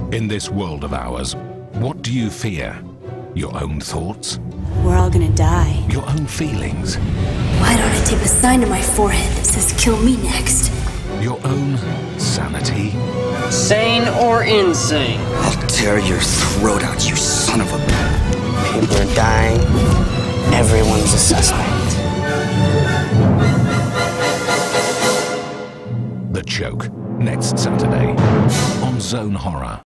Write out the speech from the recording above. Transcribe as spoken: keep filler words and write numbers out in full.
In this world of ours, what do you fear? Your own thoughts? We're all gonna die. Your own feelings? Why don't I tape a sign to my forehead that says kill me next? Your own sanity? Sane or insane? I'll tear your throat out, you son of a... People are dying. Everyone's a suspect. The Choke, next Saturday on Zone Horror.